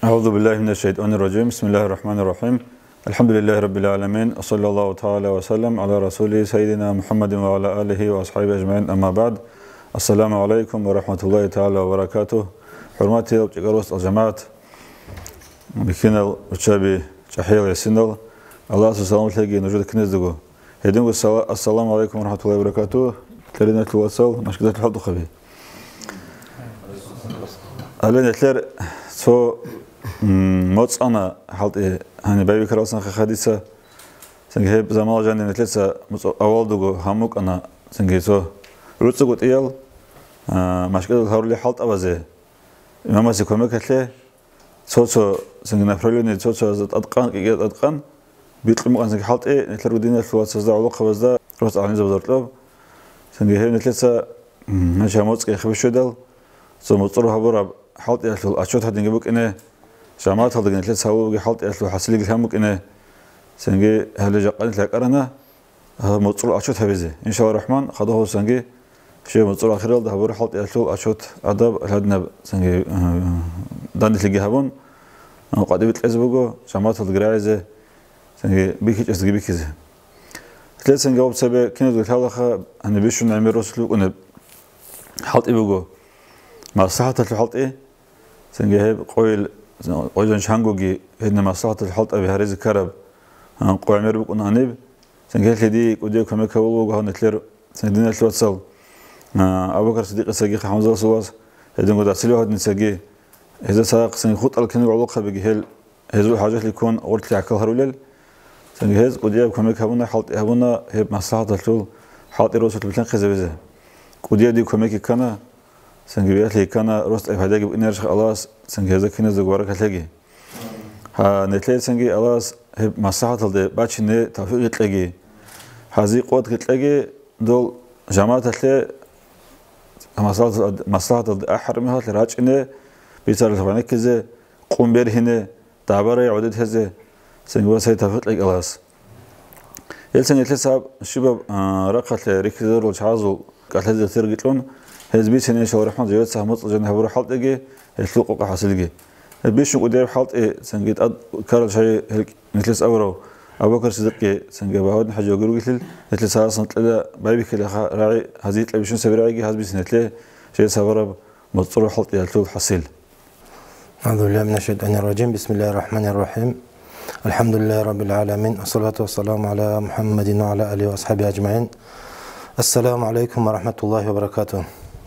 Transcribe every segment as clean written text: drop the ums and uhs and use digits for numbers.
أعوذ بالله من الشيطان الرجيم بسم الله الرحمن الرحيم الحمد لله رب العالمين وصلى الله تعالى وسلم على رسوله سيدنا محمد وعلى آله وأصحابه أجمعين أما بعد السلام عليكم ورحمة الله تعالى وبركاته حرماتي وبجاروس الجماعة بكنا وشابي شحيل يسندل الله سبحانه وتعالى نوجد كنزدغو هدين السلام عليكم ورحمة الله وبركاته ترينا الوصل مشكلة الحب خبي أهلا نتلر سو موت أنا حالت هني بيبي كراسنا خديسة سنجيب زمان جاني نتلسا أول دوغو هموك أنا سنجيب سو روتسو قط إيال مشكلة الهارولي حالت أبازه إمام سيكون مكتله سو سنجيب نفرلوني سو أتقان كي أتقان بيطلع مقان سنجيب حالت إيه نتلر ودينا الفلوس سزدا على قبضة روت على نزب دارتلو سنجيب نتلسا مش هموت كي خبش شدل سو مطلوب هبورا حالت إيه الأشوت هاد نجيبوك إنه جامعات هذا قلت لسه هو حالت إيه حصلي قلت إنه سنجي هل جاقني لك أنا هذا مطلوب أشوت هبزه إن شاء الله الرحمن خذوه سنجي شيء مطلوب آخر ده هبورا حالت إيه أشوت أدب هذا سنجي دان تلقي هبون وقاعد بيتلزبوجو جامعات هذا قرايزه سنجي بيكش أسجي بيكزه ثلاث سنجي أو بسبب كنا قلت هذا أنا بيشون نعمل رسلو أنا حالت إيه بوجو مع صحة الحالت إيه سنجي هب قويل شانغوجي هنا مع صحة الحالت أبي هرز كرب قوي عمر بكون عنيب سنجي هدي ودي كم كوجو هون نتلر سندنا الواتساب أبو بكر صديق سجي حمزة سواس هدي قد أصله هاد نسجي إذا ساق سنجي خط الكنو علاقة بجهل هذو حاجات اللي يكون قلت لي عكال هرولل سنجي هز ودي كم كونا حالت هبونا هب مع صحة الحال حالت روسة بتلان خزبزة ودي دي كم كنا سنجي لي كان روست هذا جب إنرش خلاص سنجي هذا كنا زوجارك هتلاقي ها نتلاقي سنجي خلاص هب مصلحة هذا باتش نه توفيق تلاقي هذه قوة تلاقي دول جماعة تلاقي مصلحة أحرمها تراج إنه بيصير ثمانية كذا قوم بير هنا تعبره عدد هذا سنجي بس هي توفيق تلاقي خلاص يلسنجي تلاقي سب شباب رقة ركضور وشعازو قال هذا ترجعون هذا بيت هنا شو رحمة زياد سهمت جن هبور حالت إجي الفلوق وقع حصلجي بيش قدام حالت إيه سنجيت كارل شيء مثل أورو أبو بكر صديقي سنجي بهاد حاجة يقولوا مثل ساعة صنت لا بايبي كله راعي هذه تلبيشون سبراعي هذا بيسنت له شيء سبرة مضطر حالت الفلوق حصل. أعوذ بالله من الشيطان الرجيم بسم الله الرحمن الرحيم الحمد لله رب العالمين والصلاة والسلام على محمد وعلى آله وأصحابه أجمعين. السلام عليكم ورحمة الله وبركاته.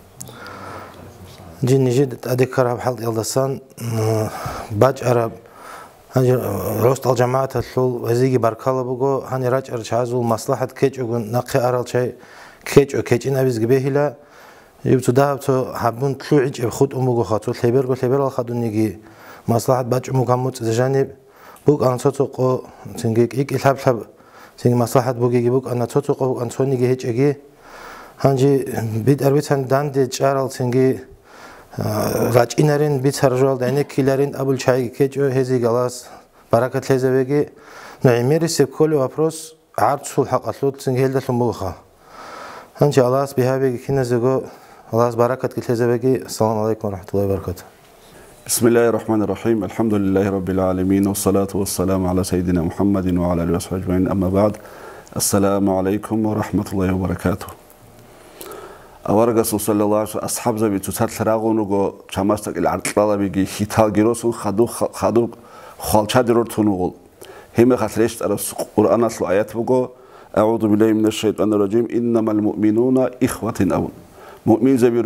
جيني جد أذكر بحلقة يلدسان باج عرب روست الجماعة الثول وزيجي باركالة بقو هني راج أرشازو مصلحة كيج وقول نقي أرال شيء كيج وكيج إن أبيز جبيه لا يبتو ده بتو حبون تلوعج بخود أمبو خاطر ثيبر الخدون يجي مصلحة باج أمو كموت زجانب بوك أن تطوق سنجيك إيك الحب سنج مصلحة بوجي بوك أن تطوق أن توني جه هيج أجي هنجي بيد أربيتان داند جارل سنجي راج إنرين بيتهرجال دينك كيلرين أبو الشاي كيجو هذي جلاس بركة لزوجي نعمير سبكول وأبروس عرض سول حق أصلت سنجيل ده الموخة إن شاء الله بهذا كنا زوجو الله بركة لزوجي السلام عليكم ورحمة الله وبركاته. بسم الله الرحمن الرحيم الحمد لله رب العالمين والصلاة والسلام على سيدنا محمد وعلى آله وصحبه أجمعين أما بعد السلام عليكم ورحمة الله وبركاته. أورجس صلى الله عليه وسلم أصحاب زبي تسات راغونو شماستك العرض بيجي هيتال جيروسون خدو خالشادرور تونول هم خسرشت أرس قرآن أصل آيات بقو أعوذ بالله من الشيطان الرجيم إنما المؤمنون إخوة أول مؤمن زبي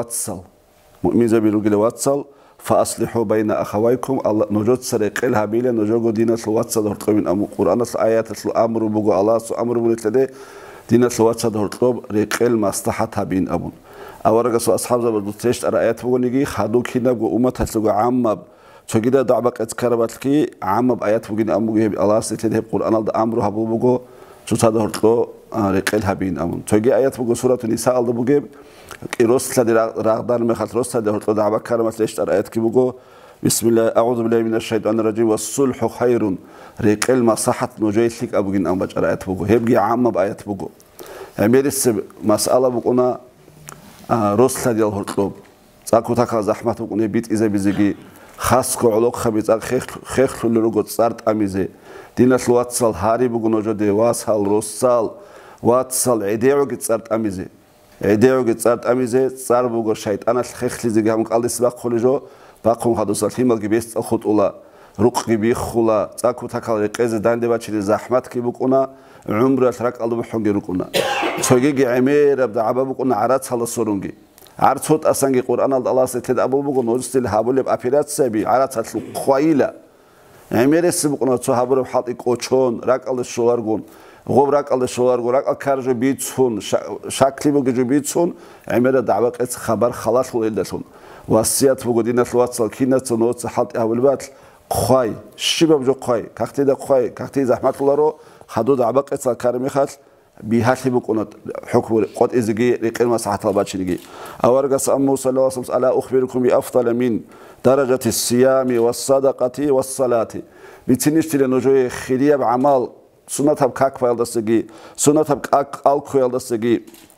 رجل واتصل فأصلحوا بين أخويكم الله نجود سرق الهابيل نجود دين الواتسل هرتقين أم قرآن أصل آيات أصل أمر بقو الله أصل أمر بلتلده دين الواتساب هرتقب رقل مصلحة بين أبون أورجس أصحاب زبد تريشت آيات بقو نيجي خدوك هنا بقو أمة هتلقى عامب شو كده دعبك أتكربت كي عامب آيات بقو أمو جه الله ستده قرآن الله أمر هبو بقو شو صاد هرتقو رقل هبين أبون شو جه آيات بقو سورة النساء الله بقو إيروس لدي راغدار مخاط روس لدي هرتقو دعبك كرمت ليشت آيات كي بقو بسم الله أعوذ بالله من الشيطان الرجيم والصلح خير رقل مصلحة نجيت لك أبو جن أمبج آيات بقو هبجي عامب آيات بقو أميرس مسألة بقونا روس لدي الهرتقو ساكو تاكا زحمة بقونا بيت إذا بيزيجي ხასკო ოლოხები წარ ხეხლული როგორ წარტამიზე დინას ლუაცალ ჰარი ბუგნოჯოდე ვასალ როსალ ვაცალ ედეოგი წარტამიზე ედეოგი წარტამიზე წარბუგო შაიტანას ხეხლიზე გამყალდის ბახოლიჟო ბახონ ხადოსალ თიმალგი ბესწალ ხუტულა რუყი ბიხულა წაკუთაკალ ყეზე დანდებაჩილი ზაჰმათკი ბუკუნა عمرات رقالو بحونگی رکونا. چوگی عمیر ابد عباب بکن عرات حال سرونگی. عرصوت اسانگی قرآن الله ستد ابو بکن نوزستیل حبولب افیرات سبی عرات حال خواهیلا. عمیر سبکن تو حبولب حاطی کوچون رقال شوارگون. غوب رقال شوارگون رقال کارج بیتون شکلی بگی جو بیتون عمیر دعوت از خبر خلاص ولیدتون. وصیت بگودین اسلوات سالکینت نوزست حاطی حبولبات خواهی شیبم جو خواهی کاختی دا خواهی کاختی زحمت لارو خدود عبق اتصال کارمی خاص بیهاتی بکنند حکم قد ازگی رقیل مساحت البچینگی. آورگس امو صلی الله علیه و سلم اخبرکم بافضل من درجة الصيام والصدقة والصلاة. بیتینیشتیل نجوی خیریه بعمل سنت هم کاک فایلدستگی سنت هم کاک آلکویلدستگی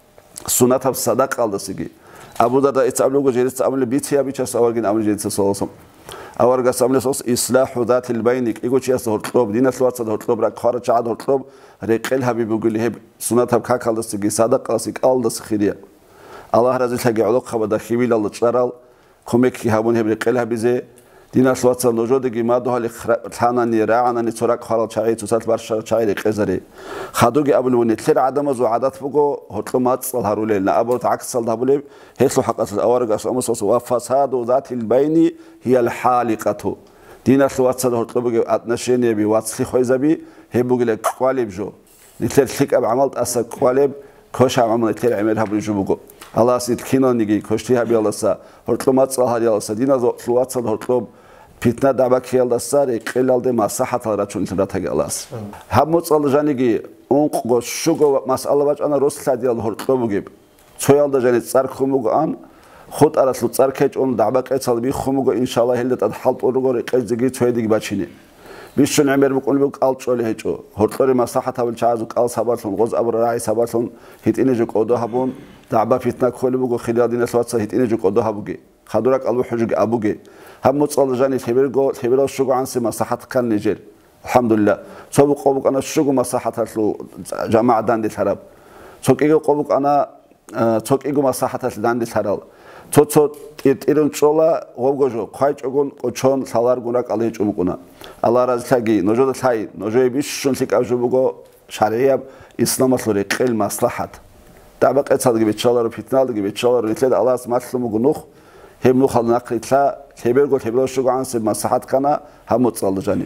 سنت هم صدق آلدستگی. ابو دادا اتعاملو جلیس تعامل بیتیا بیچس آورگین عمل جلیس سالسم. آورگس عمل سوس إصلاح ذات البينك إيجو شيء هرطلب دين السوات صد هرطلب رك خارج عاد هرطلب رقيل حبيب يقول هب سنة هب كاك على السجي صدق قاسك all دس خيرية الله رزق حاجة علق خبر خيبيل الله تشرال كمك يهابون هب رقيل حبيزه دين السوات صد نوجود جي ما ده لخانا نيراعنا نتورك خارج شعير تسات برشة شعير قزري خدوجي قبل ونتلر عدم زوعدات فوقه هرطلمات صل هرولين لا أبو تعكس صل دبليب هيسلو حقت الأورجس أمس وفساد ذات البين هي الحالقة دين السوات صد هرطلبه أتنشيني بواتسخي خويزبي هبوجي لك قالب جو نتلر ثق أب عملت أسك قالب كوش عمل نتلر عملها بيجوبوجو الله سيد كينو نيجي كوشتيها بيالله سا هرطلمات صل هريالله سا دين السوات صد هرطلب فتنة دعبك يالله سا رقيل الدي مساحة الرجل تنتهي الله هم مصل جانيجي أنقو شوجو مسألة باج أنا رسل ديال هرطلبوجي سويال ده جاني صار خموج أن خود أرسل صار كيج أن دعبك أتصل بيه خموج إن شاء الله هلت أدحلت أورجور إيش زجي سويدك باتشيني بيشون عمر بقول بيك ألت شغله هيجو هرطلي مساحة هبل شعزك أل سبارتون غز أبر راعي سبارتون هيت إنجك أوده هبون دعبة فتنة خلي بقول خلال دين السوات هيت إنجك أوده هبوجي خدورك ألو حجج أبوجي هم متصل جاني تبير الشجو عن سي مساحة كان نيجر الحمد لله سبق قبوك أنا الشجو مساحة هتلو جماعة داندي الحرب سوق إيجو قبوك أنا سوق إيجو مساحة داندي الحرب تو إيرون شولا غوجو خايج أقول أشون سالار غناك عليه جمكونا الله رزقي نجود الحي نجود بيش شون سيك أجوبو شرعية إسلام أصله قل مصلحة دعبك أتصدق بيتشالر وفتنال دقي بيتشالر نتلاد الله سمعتلهم غنوخ هم نوخ النقل تلا تبير قول تبير شو عن سب مصلحة كنا هم متصل جاني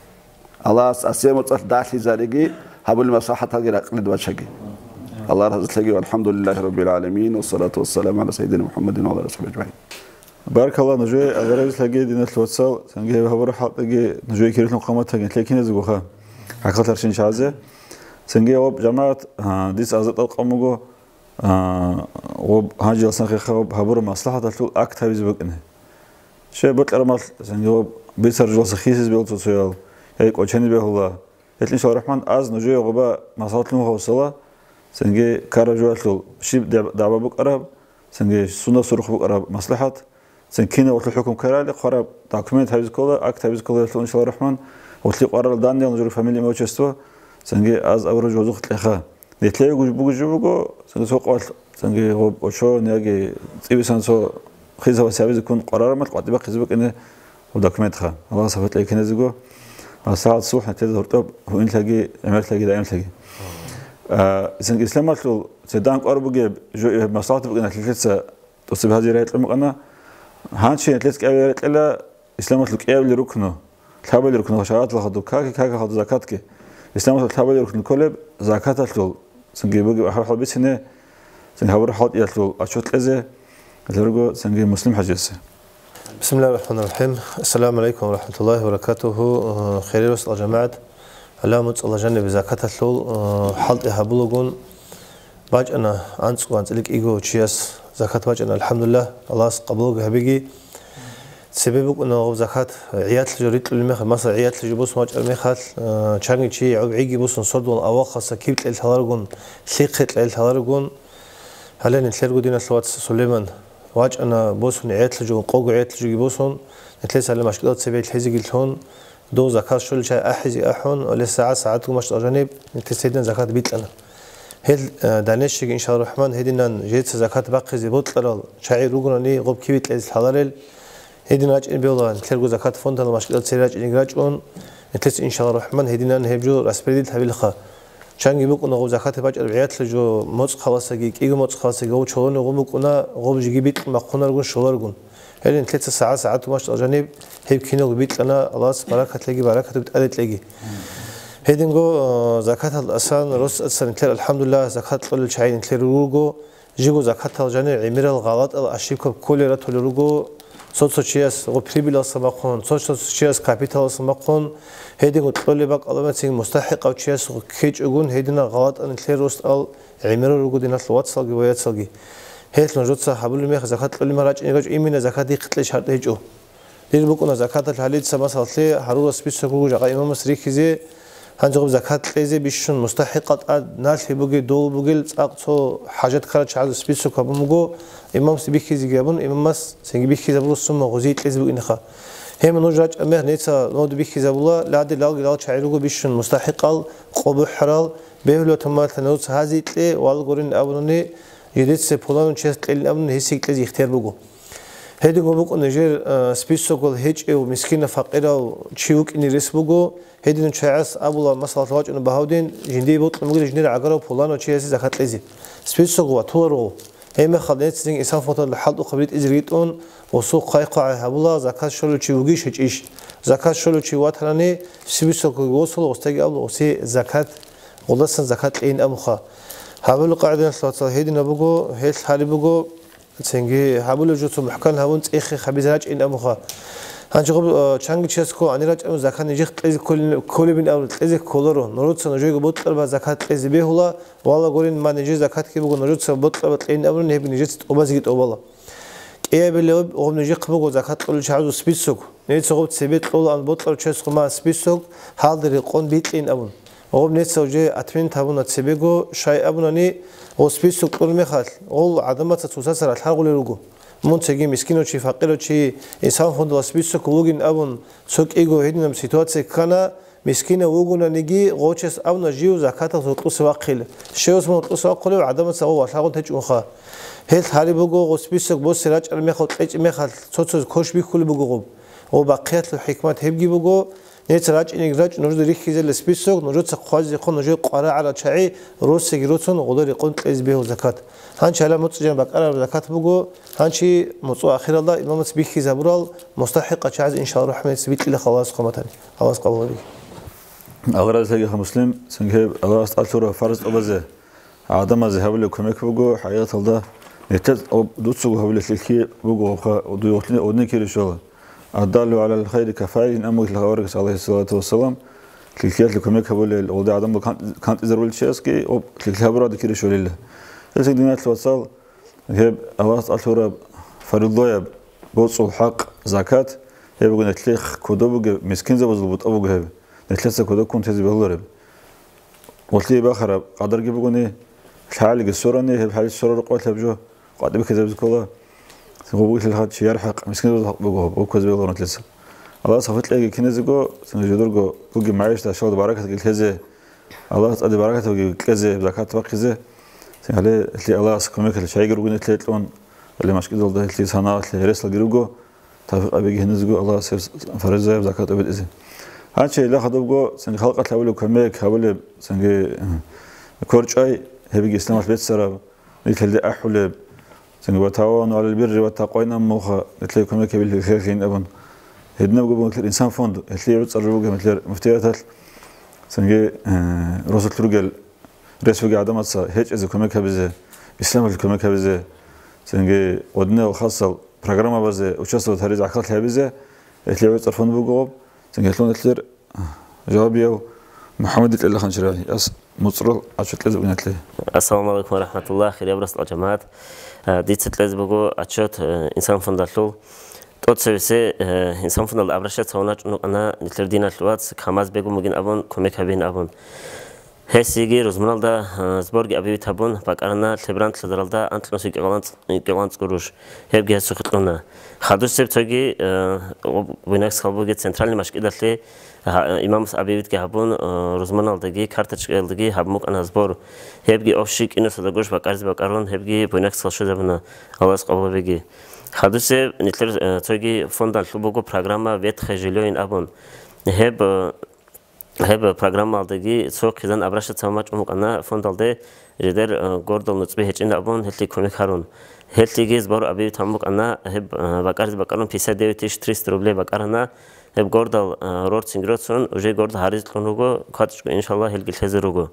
الله أسيا متصل داخل زارجي هبول المصلحة تغير أقل دواشجي الله رزقه والحمد لله رب العالمين والصلاة والسلام على سيدنا محمد وعلى رسوله أجمعين. بارك الله نجوي الله رزقه دين الوصال سنجي بهبر حق نجوي كريت نقامات لكن يزقوها حقيقة رشين شازة سنجي وب جماعة ديس أزت القاموجو وب هاجي السنخ خاب هبر مصلحة تلو أكتر يزبقنه شيء بطل رمال سنجي وب بيصير جلسة خيسيس بيلتو سيال هيك وجهني به الله يتلين شو الرحمن أز نجوي وبا مصلحة لهم خوصلة سنجي كارجواتلو شيء دعوة بك أراب سنجي سنة سرخ بك أراب مصلحة سنكينا وتلو حكم كرالي خراب داكومنت هايز كولا أكت هايز كولا إن شاء الله الرحمن وتلو قرار دانيا نجور فاميلي موجستوا سنجي أز أورج وزوق تلخا نتلاقي بوجو سنجي سوق سنجي هو وشو نيجي تبي سنسو خيزة وسيابي يكون قرار ما تقعد بقى خيزبك إنه وداكومنت خا الله سبحانه لك نزجو ساعة الصبح نتلاقي هرطب وإن تلاقي عمل تلاقي دائم تلاقي إذن الإسلام مثل سيدانك أربعة جو مصلحة بقنا ثلاثة تصيب هذه رأيت المقنع هانشي ثلاثة كأبيات إلا إسلام مثل كأبل ركنه الحبل ركنه شرائط الخدو كاك خدو زكاتك إسلام مثل الحبل ركن كلب زكاة الثول سنجي بقى أحد بيت سنة سنجي هبر حد يثول أشوت لزه الرجو سنجي مسلم حجز. بسم الله الرحمن الرحيم. السلام عليكم ورحمة الله وبركاته. خير وصل جماعة. علامة الله جنب زكاة الثول حلط هبلوجون باج أنا عنص وعنص لك إيجو تشياس زكاة باج أنا الحمد لله الله قبلوج هبيجي سببك إنه زكاة عيات الجريت المخ مثلا عيات الجبوس ماج المخال شاني شيء عيجي بوس نصد والأواقع سكيبت الهلارجون ثقة الهلارجون هلا نتلقوا دينا سلوات سليمان واج أنا بوسون عيت لجو قوق عيت لجو بوسون نتلس على مشكلات سبيل الحزق الهون دو زكاة شل شيء أحزي أحون ولا ساعات ومش أجانب نتلسيدنا زكاة بيت لنا هل دانش إن شاء الله الرحمن هدينا جيت زكاة باقي زبوت لنا شاعر روجناني غب كيبت لز الحضارل هدينا أج إن بيولا نتلقوا زكاة فوند المشكلات سراج إن جراجون نتلس إن شاء الله الرحمن هدينا نهبجو رسبريد هبيلخا شان يبوك أنا غب زكاة باج أربعات لجو موت خلاص جيك موت خلاص جو شلون غبوك أنا غب جيبيت مقنا رجون شلون هل نتلس ساعات ومش أجانب هيب كينو بيت لنا الله بركة تلاقي بركة بتقل تلاقي هيدنجو زكاة الأسان رس أسان نتلر الحمد لله زكاة كل شيء نتلر روجو جيجو زكاة الجانب عمير الغلط الأشياء كل رات روجو صوت شياس وبريبل السماقون صوت شياس كابيتال السماقون هيدنجو تقول بق الله مثلا مستحق أو شياس كيج أقول هيدنا غلط أن نتلر رست عمير روجو دينا الوات سلقي ويات سلقي هيت لنجود صاحبول الميخ زكاة كل مرات إنجاج إيمين زكاة دي قتل شرط هيجو دير بكون زكاة الحليد سما سلطة هرول سبيس سكوج جا إمام مسريكيزي هنجوب زكاة ليزي بيشون مستحقات نال بوجي دول بوجي أقصى حاجات كارت شعب سبيس سكوب مجو إمام سبيكيزي جابون إمام مس سنجي بيكيزي بقول السما غزيت ليزي بقينخا هم نوجرج أمه نيتا نود بيكيزي بقولا لعد لاج شعيرو بيشون مستحقال قبو حرال بهلو تمال تنود هذه تلي والقرين أبوني يدت سبولان وشست الأمن هيسيك لذي اختيار بقو هيدي قبوك نجير سبيسوكول هيج أو مسكين فقيرة وشيوك إني ريس بقو هيدي نشعس أبولا مسألة واج إنه بهودين جندي بوت مقدر جندي عقرب بولان وشيء زكاة لذي سبيسوكول تورو هم خليت سين إنسان فترة لحد وقبلت إجريتون وسوق قايقة هبولا زكاة شلو شيوجيش هيج زكاة شلو شيوات هني سبيسوكول وصل واستجي أبو وسي زكاة والله سن زكاة إين أمخا هابلو قاعدين صلاة هيدي نبغو هيل حالي بغو تنجي هابلو جوتو محكان هابون تأخي خبيزراج إن أمخا هنشوف شانغ تشسكو أني راج أم زكاة نجيخ تلزي كل من أول تلزي كولرو نروت سنجوي بطل بزكاة تلزي بيهولا والله قولين ما نجي زكاة كي بغو نروت سبطل بطلين أول نهب نجيت أبازيت أولا إيه باللي هم نجيخ بغو زكاة كل شعب سبيسوك نيت سقوط سبيت أول أن بطل تشسكو ما سبيسوك حاضر يقون بيتلين أول وهم نيت سوجي أتمنى تابونا تسبيجو شيء أبوناني وسبيسوك كل مخال أول عدمة تسوسر الحرق للوجو منتجي مسكين وشي فقير وشي إنسان خد وسبيسوك وجين أبون سوك إيجو هيدنا مسيتوات كنا مسكين وجونا نجي غوتشس أو نجيو زكاة تطلس واقيل شيء اسمه تطلس واقيل وعدمة سوا الحرق تجونخا هيل حالي بجو وسبيسوك بوس سراج المخال إيش مخال صوت كوش بيكل بجو وبقيت الحكمات هبجي بجو نيت راج إنك راج نرد ريخ كذا السبيسوك نرد سقاز يكون نرد قارع على شيء روس يجروتون وغدر يكون تلز به زكاة هنش على متجن بقرا زكاة بقو هنشي مصو آخر الله إمام سبيك زبرال مستحق شعز إن شاء الله رحمة سبيت إلى خلاص قمتني خلاص قبولي أغرى سيجي مسلم سنجيب أغرى أستأثر فرز أبزه عدم ذهاب لكم بقو حياة الله نتز أو دوتسو هبل سلكي بقو وديوتني ودني كيرشوا الدال على الخير كفايل أمك لغورك عليه الصلاة والسلام كلكيات لكم يكبول الوضع عدم كانت إذا رول شيء أو كلكيها براد كيرشوا لله لذلك دينات الوصال هي أغرى أستأثر فرضوا بوصل الحق زكاة هي بقول نتلخ كودو مسكين زبط أبو جهب نتلسه كده كنت هذي بهلورب وتلي بآخر قدر جيب بقولني الحال الصورة نيه الحال الصورة قوت لبجو قاعد بكذا بذكره سنقول لهاد شيء يرحق مسكين بقوه بوكز بيقولون نتلسه الله صفت لي كنيز جو سنجدور جو بقي معيش تشود بركة قلت هذا الله تقدر بركة وقلت كذا بزكاة بقيزة سنقول لي الله سكمك الشيء يقولون نتلون اللي مش كده الله اللي صناعة اللي رسل جروجو توفيق أبيجي هنزجو الله سيف فرزة بزكاة أبد إذن هالشيء اللي خدوه جو سنج خلقت حوله كميك حوله سنج كورجاي هبيجي إسلام البيت سراب مثل ده أحوله سنج وتعاون على البر والتقوى نموخا مثل كميك بالخير خين أبن هدنا بجو مثل إنسان فند مثل يرد صرفوجه مثل مفتيات سنج رسول ترجل رئيس وجه عدم أتصل هيج إذا كميك بزه إسلام الكميك بزه سنج ودنا وخاصة برنامج بزه وشاسو تهريج عقلت هبزه مثل يرد صرفون بجو سنجلون تلر جوابيو محمد الله خنشراهي أس مصر أشوت لازم نتلي السلام عليكم ورحمة الله خير يبرس الجماعة ديت تلز بقو أشوت إنسان فندلو توت سويسي إنسان فندل أبرشة سوناج إنه أنا نتلر دينا الوقت كماز بقو ممكن أبون كميك هبين أبون هسيجي روزمالدا زبورج أبي تابون بقرنا لبرانت لدرالدا أنت نسيج قلانت قروش هبجي هسه خطلنا خدوش سب تجي بناكس خلبوجي سنترالي مشكلة لي إمام أبي تجهبون روزمالدا جي كارتش جي هبموك أنا زبور هبجي أوشيك إنه صدقوش بقرز بقرون هبجي بناكس خلشة زبنا الله قبول بيجي خدوش سب نتلر تجي فوندال لبوجو برنامج بيت خجلوين أبون هب برنامج aldagi çok kızan abraşa tamaç umuk ana fondalde jeder gordol nutbe hecin abon helli komik harun helli gez bar abi tamuk ana hep bakarın pisa devetiş 300 ruble bakarana hep gordol rortsing rotson uje gord hariz tonugo kaçko inşallah helgil tezerugo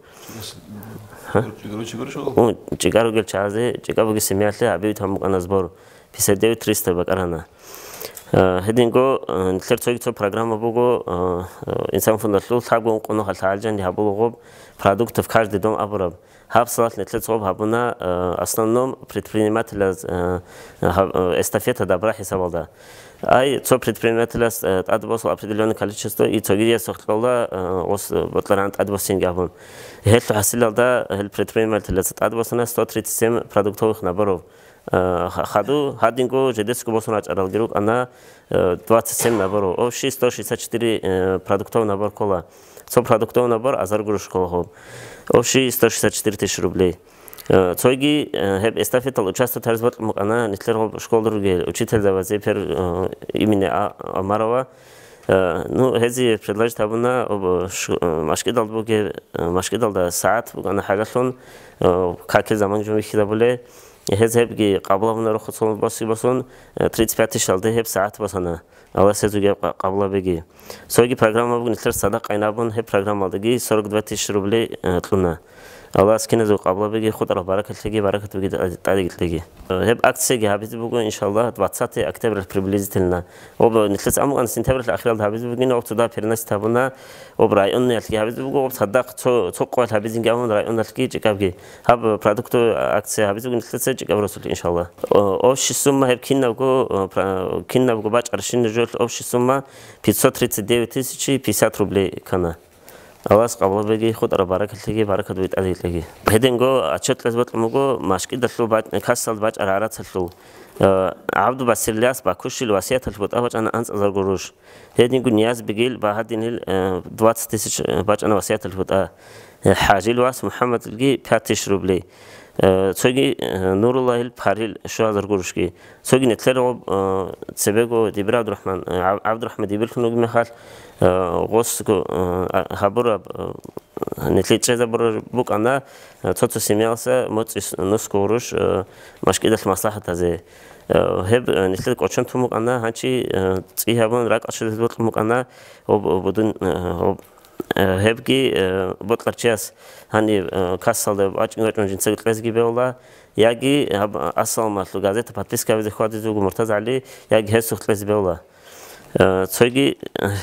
çigaro gel çaze çigabo gesemiyatli abi tamuk ana zbor pisa devet 300 bakarana هدينجو نتلر توجه برنامج بوجو إنسان فندلو ثابون قنو هالحاجة يهبولو غوب продуктов каждый дом обраб هابصلات نتلر صوب هابونا основном предпринимателя эстафета добра حسابалда ай цо предпринимателя отбосил определенное количество и цогирия сохтала ос батларант отбосин габон хель хасилалда хель предпринимателя отбосина 137 продуктовых наборов хаду хадинго жедеску босунач аралгирук ана 27 набору общий 164 продуктовый набор кола со продуктовый набор азар гуруш кола общий 164 тысяч рублей цойги хеб эстафетал участвовать развод ана нитлер школдурге учитель завазе пер имени Амарова ну хези предложит абуна машкидал буге машкидалда саат бугана хагасон как заман жумихида буле هذا قبله نروح خصوصا بسون 35 شهر هب ساعات بسنا الله سيزوجي قبله بيجي سوي برنامج بقول نتلر صدق عينابون هب برنامج دقي 42 روبلي تلونا الله سكينه زو قبله بيجي خد الله بركة تلاقي بركة بيجي تعدي تلاقي هب أكتسي هابيت بقول إن شاء الله 20 أكتوبر البريبليزيت لنا وبنتلس أمو أن سنتبر الأخير هابيت بقول نوقت ده بيرناس تابونا وبرايون يلقي هابيت بقول وبصدق توقع هابيت جامون رايون يلقي جكابجي هاب برودكتو أكتسي هابيت بقول نتلس جكاب رسول إن شاء الله أوش السمة هب كنا بقول باج أرشين نجول أوش السمة 539 تسعة 500 روبلي كنا الله قبل بيجي خد على بركة تلاقي بركة بيت أدي تلاقي هدينجو أشوت لازبط مجو مشكلة دخلوا بعد كسل بعد عرارات دخلوا عبدو بس الياس بكوش الوصية دخلوا أبغى أنا أنس أزر قروش هدينجو نياز بيجيل بعد دين دوات ستيش بعد أنا وصية دخلوا حاجي الواس محمد الجي 5 روبلي سوي نور الله البحريل شو هذا القروشكي سوي نتلرب سبقو دبر عبد الرحمن دبر كنوج مخال غوسكو خبره نتلي تشذا بر بوك أنا توتو سيميالسا موت نص قروش مشكلة المصلحة هذه هب نتلي قشون تموك أنا هنشي تيهابون راك أشد بوت تموك أنا وبدون هبكي بطلع تشاس هني كاسل ده أجمع جنسة تلزقي بيولا يجي أصل ما تلو غازة باتريس كافي خادي زوج مرتز عليه يجي هسه تلزق بيولا تيجي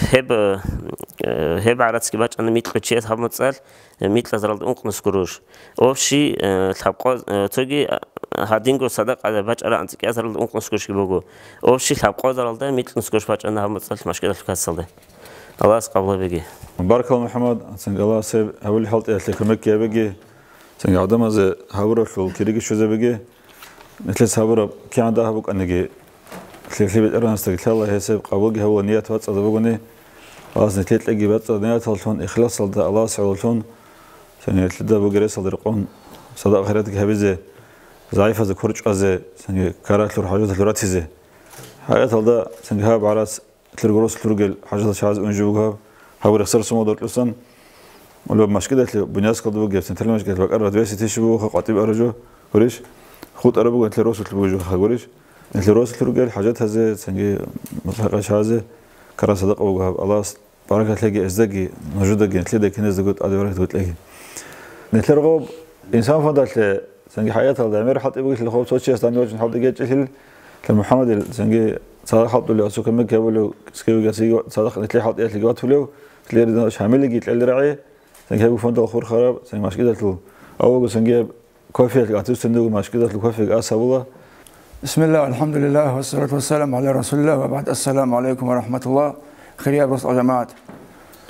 هب عرض كباش أنا ميت تشاس هم تسأل ميت لازرال أنق نسكروش أو شيء تبقى تيجي هادينجو صدق على باش أنا أنتك أزرال أنق نسكروش كبوجو أو شيء تبقى زرال ده ميت نسكروش باش أنا هم تسأل مشكلة في كاسل ده الله قبله بيجي بارك الله محمد سنج الله سب هول حلت لكمك يا بيجي سنج عدم از هورا شو كريجي شو زي بيجي مثل هورا كي عنده هبوك أنجي خلي بيتران استقل الله هسب قبول هو نية واتس هذا بقولني خلاص نتلت لقي بات نية هالشون إخلاص صلد الله سعولشون سنج تلدا بقري صدرقون صدق خيراتك هبيزة ضعيفة ذكرج أزه سنج كارات لور حاجات لورات هزه حاجات هذا سنج هاب عراس تلقروس تلقى حاجات شاذ أنجوها هاو رخصر سمو دور لسان ولو مشكلة بنياس قدو جبت سنتر مشكلة بقى أربعة بس تيشبو خاطب أرجو وريش خود أربعة قلت لروس تلبوجو خوريش قلت لروس تلقى الحاجات هذه سنجي مصلحة شاذة كرا صدق أوجها الله بارك تلاقي أزدقي موجودة جن تلاقي كنيز زقت أدوارك تلاقي قلت لرغب إنسان فضل سنجي حياته الدمير حط يبغى الخوف صوت شيء استنى وجه حط جيت جهل كمحمد سنجي صدق حط له أسوق كم كابلو سكيو جاسي صدق نتلاقي حط يأكل جوات فلو تلاقي ده شامل جيت اللي رعيه سنجي هو فندق الخور خراب سنجي مش كده تلو أول سنجي كوفي العتوس صندوق مش كده تلو كوفي قاس والله بسم الله والحمد لله والصلاة والسلام على رسول الله وبعد السلام عليكم ورحمة الله خير يا بس جماعة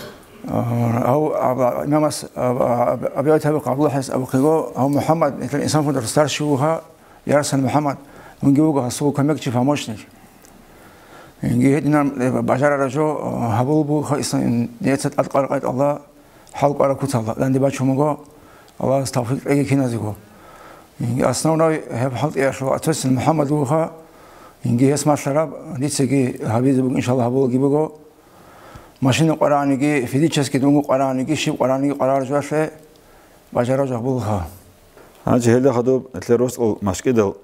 أو إمامس أبيات هذا قبل حس أو كيو أو محمد مثل الإنسان فندر ستارشوها يرسل محمد من جوجا سو كمك تشوف همشني إنجي هدنا بشر رجو هبوبو خاصة نيت أتقرأ الله حلق على كتاب الله لأن دباشو مجا الله استوفيق أي كنا زيكو إنجي أصنعنا هب حلق يشوا أتوسل محمد وها إنجي اسمع شراب نيتسجي هبيز إن شاء الله هبوب جيبوجو ماشين قرانيجي في دي تشسكي دونغو قرانيجي شيب قرانيجي قرار جوشه بشر رجو هبوبها هذا هلا خدوب تلاروس أو مشكلة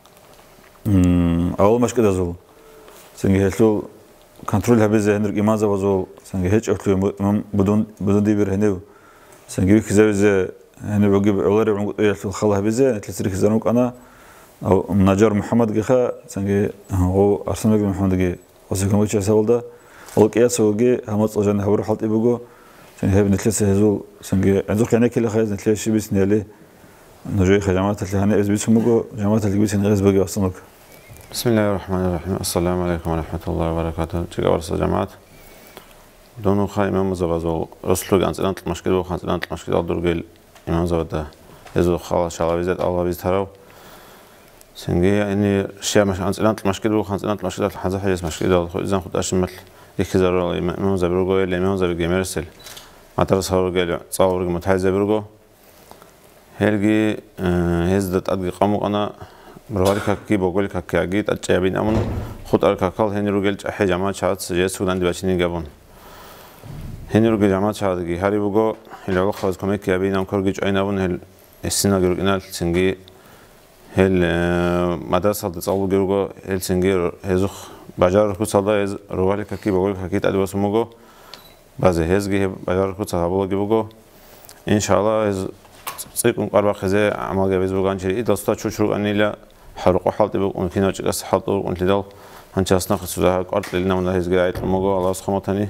أول مشكلة زول سنجي هلو كنترول هبزة هندرك إيمان زوجو سنجي هيج أكلوا بدون ديبر هنيو سنجي كذا هنا بجيب غير عنقود يلتو خلا هبزة تلسرك زنوك أنا أو نجار محمد جخا سنجي هو أرسنال محمد جي وسيكون وجه سولدا ولقيت سوجي هم تصجن هبر حلت يبغو سنجي هب نتلس هزول سنجي عندك يعني كل خيز نتلس شيء بس نيالي نجوي خدمات اللي هنا بيسمو مجو جماعة اللي بيسن غيز بجي أصلاً. بسم الله الرحمن الرحيم. السلام عليكم ورحمة الله وبركاته. تيجي ورثة جماعة. دونو خا إمام زوجو رسول عن سنة المشكلة وخان سنة المشكلة الدرجيل إمام زوجته يزو خلا شلا بيزت الله بيزتراو. سنجي إني شيء مش عن سنة المشكلة وخان سنة المشكلة الحزة حيز مشكلة إذا خد أشمل يكذروا إمام زبرجو اللي إمام زبرجو مرسل. ما ترى صور صور متحيز زبرجو. هرجي هزدت أدقي قامو أنا بروارك كي بقول لك كأجيت أتجابين أمون خد أركاكال هني رجل أحد جماعة شاد سجاد سودان دبشيني جابون هني رجل جماعة شاد جي هاري بقول اللي هو خلاص كم كأبين أم كرجج أين أبون هل السنة جرجنا سنجي هل مدرسة تصور جرجو هل سنجي هزخ بجار كوت صدا هز روارك كي بقول لك كيت أدوس مجو بعض هز جه بجار كوت صدا بقول جبجو إن شاء الله هز سيكون قرب خزي عمل جبز بقى نشري إذا استاد شو أنيلا حرق حالتي بقى ممكن أجلس قص حالته وأنت دال هنشاسنا خسوها قرط لنا من هذه الجاية الموجو الله سبحانه وتعالى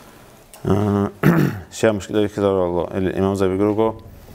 شيء مشكلة كذا والله الإمام زي بيقولوا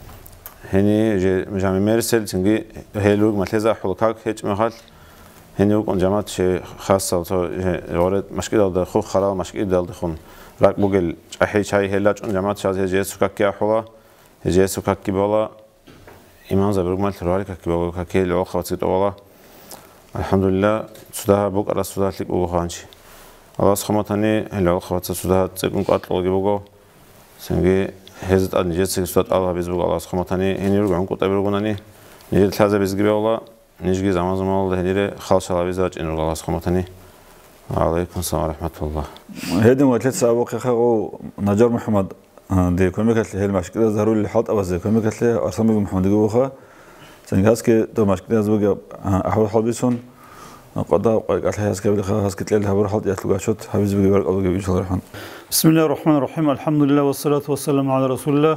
هني جامع مرسل تنجي هيلوج مثلزا حلقات هيك محل هني يكون جماعة شيء خاصة وارد مشكلة ده خو خرال مشكلة ده خون راك بقول أحيي شيء هلا جماعة شاذ هجيت سكاك يا حلا هجيت سكاك كبلا إمام زي بيقول مثل رالك كبلا كي العقبة وتصير والله الحمد لله سودها بوك على سودها لك وخانشي الله سبحانه وتعالى العقبة سودها تكون قاتل وجبوا سنجي هزت أن جت سودة الله بيزبوق الله سبحانه وتعالى هني يرجعون كتاب يرجعونني نجد هذا بيزجبي الله نيجي زمان الله هني خالص الله بيزاج إن الله سبحانه وتعالى وعليكم السلام ورحمة الله هذا وثلاث سابق خو نجار محمد دي كل مكان هي المشكلة ظهروا لي حاط أبز كل مكان أرسل محمد جوخا سنجاز كي تو مشكلة زوجة أحاول حلبيسون قضاء قال هاس كبل هاس كتلي هبر حلط يطلع شوت حبيز بيجي ورق أو إن شاء الله الرحمن. بسم الله الرحمن الرحيم الحمد لله والصلاة والسلام على رسول الله.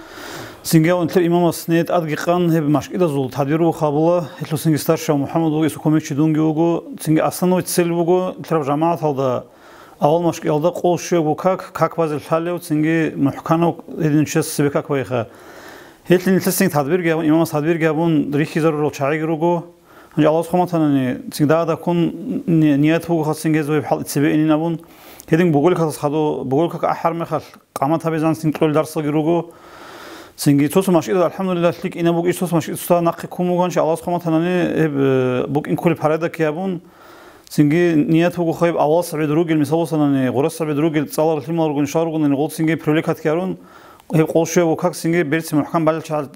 سنجاو أنت الإمام السنيد أدقيقان هي بمشكلة زول تديرو خابله هتلو سنجستار شو محمد ويسو كوميتش دونجي وجو سنج أصلا ويتسل وجو ترى جماعة هذا أول مشكلة هذا قول شو وجو كاك باز الحالة وسنجي محكمة إذن شخص سبكاك ويخا هتلين تسنج تدبير جابون إمام تدبير جابون دريخي زر شعير وجو هنجي الله سبحانه وتعالى سنج ده كون نيات هو خاص سنجز ويبحال تسبيني نبون هدين بقولك خاص خدو بقولك أحر مخال قامت هبيزان سنج كل درس جروجو سنجي توس ماشي الحمد لله ليك إنا بوك إيش توس ماشي توس ناقي كومو شاء الله سبحانه وتعالى بوك إن كل بحرادة كيابون سنجي نيات هو خايب أول سبعة دروجل مثال صنعني غرس سبعة دروجل تصالر الحين مرة قن شارو قن نقول سنجي بروليكات كارون هي قول شيء وكاك سنجي بيرس محكم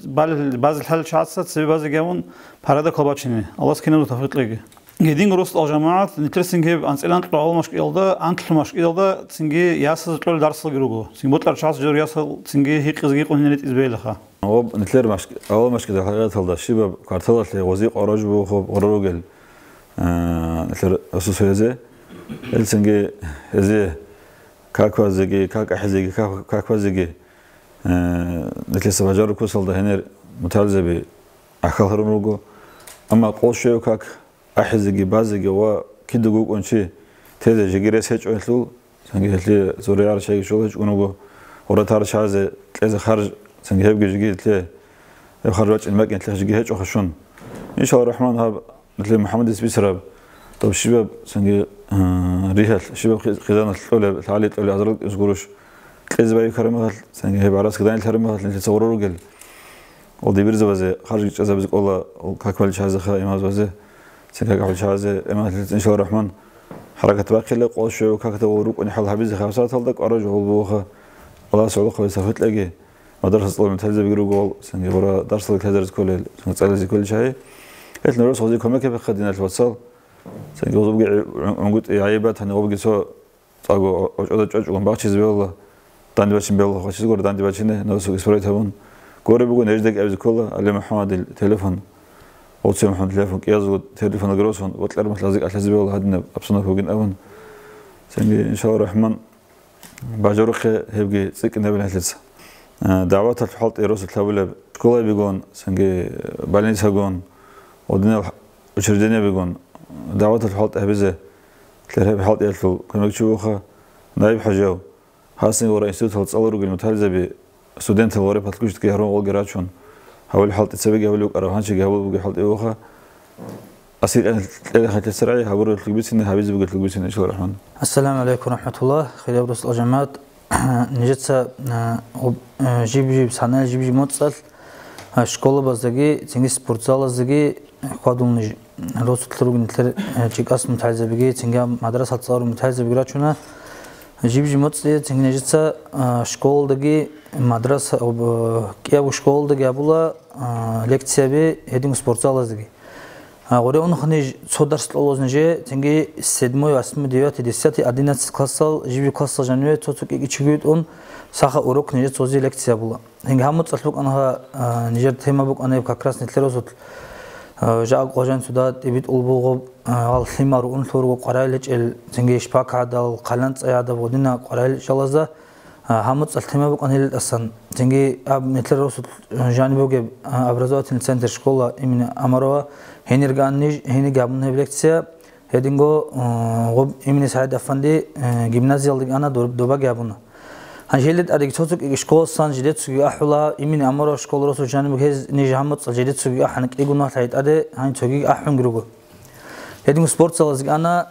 بعض الحل شعصت سبب بعض جاون بحرادة كلباتشيني الله سكينه وتفرط لقي جدين غرس الجماعات نتر سنجي أنسلان طلعوا مشكلة ده أنت المشكلة ده سنجي ياسر طلع درس الجروجو سنجي بطلع شخص جور ياسر سنجي هيك زجي قلنا نت إزبايل خا هو نتلر مشكلة أول مشكلة حاجات هذا الشباب كارتلات لوزيق أراج بوخب غروجل نتلر أسوس هذا السنجي هذا كاكوا زجي كاك أحزجي كاكوا زجي نتلر سبجار كوسل ده هنا متعلزة بأكل هرمرجو أما قول شيء وكاك أحزجي بازجي وكده جو أنشي تهذا جيرس هيج أنتلو سنجي هتلي زوريار شيء شو هيج ونوجو ورثار شازة تلاذ خارج سنجي هيج جيجي تلاذ خارج المكان تلاذ جيجي هيج أخشون إن شاء الله الرحمن هاب مثل محمد سبيسراب طب الشباب سنجي ريحل الشباب خزانة الأولى العالية الأولى أزرق يزقروش كذا باي كرمه سنجي هي بعرس كداني الكرمه اللي تصوروا رجل ودي برزة بزه خارج جزء بزك الله كاكمل شازة خا إمام بزه سنجي كاكمل شازة إمام إن شاء الله الرحمن حركة باقي لك قوش وكاكته وروك ونحل حبيز خمسات هلدك أرجع والبوخة الله سعود قوي سافت لقي مدرسة الله متهزة بيجرو قول سنجي برا درس لك هذا كل سنجي كل شيء قلت له رأس خذي كم كيف خدينا الوصل سنجي وزوج عنقود عيبات هني وبقي سو تاجو أوج وقام باقي زبي الله داندي باشين بي الله خشيز قول داندي باشينه نوسو إسرائيل هون قول بيقول نجدك أبز كله على محمد التليفون واتسي محمد التليفون كيازو تليفون الجروسون وتلقى مثل زي زبي الله هدنا أبصنا فوقين أون سنجي إن شاء الله الرحمن باجورخ هيبقي سيك النبي نحلسه دعوات الحلط إيروس التابلة كلها بيجون سنجي بالينس هجون ودنا وشردنا بيجون دعوات الحلط هبزة تلها بحلط يلفل كنا بتشوفها نايب حجاو حاسين ورا إنستيتوت هالت صار رجل متهلزة بستودنت الوري بحثكوش تكيهرون والجراتشون هقول حلط تسبق هقول لك أروحانش هقول بقول حلط إيوخا أصير أنا تلاقي حتى سرعي هقول لك بيسين هبزة بقول لك بيسين إن شاء الله الرحمن. السلام عليكم ورحمة الله خير برس الجماعة نجتسا جيب سنة جيب متصل شكل بازدقي تنجي سبورتزال زدقي قادون نج روس تلروج نتر جيك أصل متعزز بقي تنجي مدرسة تصار متعزز بقراتشونا جيب متصل تنجي نجتسا شكل دقي مدرسة أو كيابو شكل دقي أبولا لكتسيا بي هدين سبورتزال زدقي غوري он хниж содарс лознеже тенги 7 8 9 10 11 классал живи классал жанве цоцук игичгүйт он саха урок неже цози лекция була тенги хамут цалук анха нижер тема бук ане как раз нетлеросот жаг гожан суда дебит улбуго ал химар он торго qarайлеч эл тенги шпакадал қаланц аяда водина qarайлеч жалаза хамут цал тема бук ане асан тенги аб нетлеросот жанвеге образовательный центр школа имени Амарова هنرجعني هني جابنا بلكتسيا هدينغو غب إمني سعيد أفندي جيمنازيال دي أنا دوبا جابنا هنشيلت أديك توتك إشكال سان جديد سوي أحولا إمني أمره إشكال راسو جانب هز نجامت جديد سوي أحنك إيجونا تايد أدي هن توجي أحن جروجو هدينغو سبورت سالز دي أنا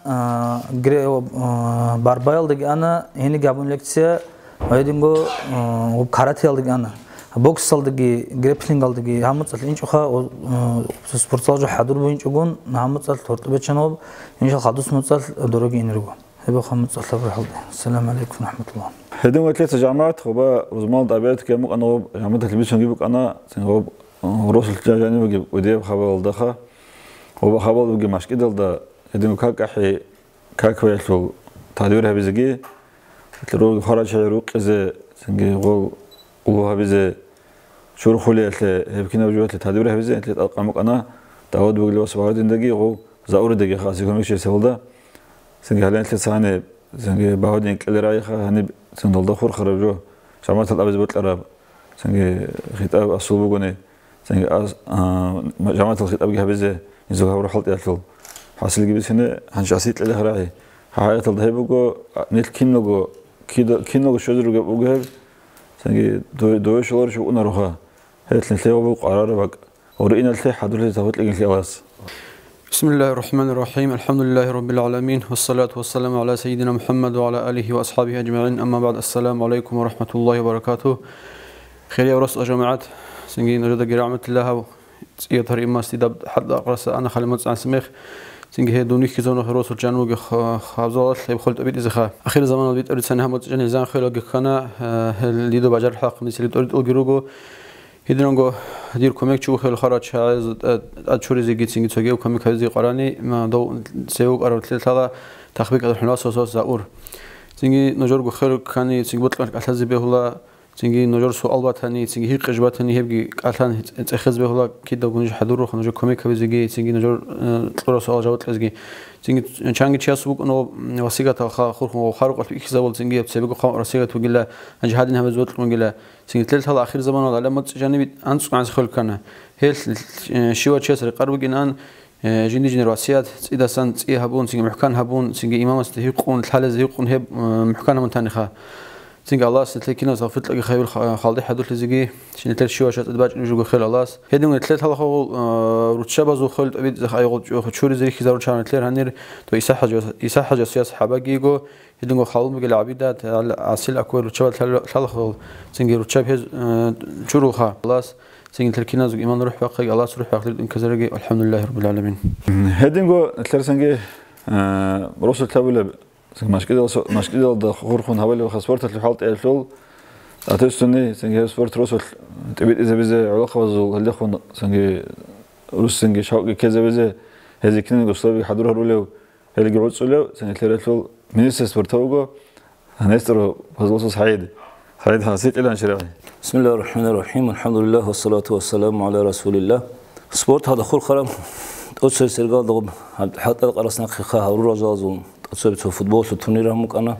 باربايل دي أنا هني جابنا بلكتسيا هدينغو كاراتيال دي أنا بوكس سالدقي جريبلينج سالدقي همت سال إنش خا سبورت سال جو حضور بينش يكون همت سال ثورت بتشنوب إنش خادوس مت سال دروجي إنرجو هبه خمت سال تبرح السلام عليكم ورحمة الله. هدوم ثلاث جامعات خبا وزمان طبيعت كم أنا جامعة التلفزيون جيبك أنا سنغوب روس التجاني بجيب وديه خبا الدخا خبا خبا بجي مشكلة ده هدوم كاك أحي كاك ويشلو تدويرها بيزجي تروح خارج شيروق إذا سنجي غو وها بيزه شروع خليه هبكينا وجوات التدوير هبزه أنت أقامك أنا تعود بقول وصباح دندقي هو زاور دقي خاص يكون مكشر سهولة سنجي هلا أنت سانة سنجي بعودين كل رايخة هني سندل دخور خرجوا جامعة الأبز بيت العرب سنجي خطاب أصول بقولي سنجي جامعة الخطاب هبزه يزوجها وروح حلت يأكل حاصل جبت هنا هنشاسيت له راعي حياة الذهب بقول نيل كينو شو درجة بقول سنجي دوش ولا شو نروحها هات لنتلاقوا بقرار بق ورئينا نتلاقي حضور لي تفوت لقين خلاص. بسم الله الرحمن الرحيم الحمد لله رب العالمين والصلاة والسلام على سيدنا محمد وعلى آله وأصحابه أجمعين أما بعد السلام عليكم ورحمة الله وبركاته. خير يا رؤوس الجماعات سنجي نريد رحمة الله يظهر إما استداب حد أقرأ أنا خليمت عن سميخ سنجي هي دونيك كزون خروس الجنوب خابزات يبخلت أبيد إزخا آخر زمان البيت أريد سنة همت جن زان خيل أجكنا الليدو بجر حق مثل أريد أجروجو هيدرانجو دير كميك شو خيل خراج عايز أشوري زي جيت سنجي تجيو كميك هذي قراني ما دو سيوق أروت هذا تخبيك الحناس وصوص زاور سنجي نجارجو خيل كاني سنجي بطلع أحلى به الله سنجي نجار سؤال باتني سنجي هيك إجابتني هيبقي أحلى تأخذ به الله كده قنيج حضور روح نجار كميك هذي زي سنجي نجار طلع سؤال جواب لزجي سنجي شانجي شيء سبوك إنه وسيقة خارق وخارق في إخزاول سنجي بسبب قام رسيقة وقلا أجهادنا هم زود وقلا سنجي تلت هذا آخر زمان هذا لما تجاني أنسق عن خلق كنا هل شيء شيء قرب جنان جندي جنراسيات إذا سنت إيه هبون سنجي محكان هبون سنجي إمام استهيقون الحالة زهيقون هب محكان من تانخا تيجي الله ستلكينا صافت لك خير خالدي حدث لزجي شين تلت شو عشان تباج نجوا خير الله هدي تلت هلا خو روتشابا زو خلت أبيد زخ أيقو شو رزق خزارو شان تلر هنير تو يسحج سياس حبا جيجو هدي نقول خالد مقل عبيدات عسيل أكو روتشابا تلت خو تيجي روتشاب هز شو روخا الله تيجي تلكينا زو إيمان روح باقي الله سروح باقي إنكسرجي الحمد لله رب العالمين هدي نقول تلر سنجي بروسل تابله مشكلة ده خورخون هوالي وخسبورت اللي حالت الفول أتوستني سنجي سبورت روسل تبيت إذا بزه علاقة وزو اللي خون سنجي روس سنجي شاق كذا بزه هذي كنا قصابي حضره رولو هذي جرود سولو سنجي تلر الفول منيس سبورت هوجو هنسترو هزلوس سعيد حسيت إلى نشرعي. بسم الله الرحمن الرحيم الحمد لله والصلاة والسلام على رسول الله. سبورت هذا خور خرم أوصل سرقال ضرب حتى قرصنا خخا هورو رجازون أتصل فوتبول التورنير هم كأنا